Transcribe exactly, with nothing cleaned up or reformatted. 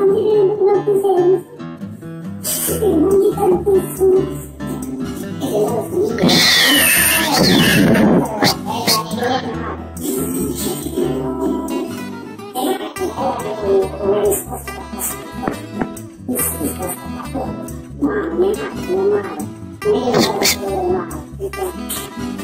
mi non ti sei. E non mi tantissimo. Una risposta da questo. Risposta da quello. Ma non è male, non è male. Non è male, non è male.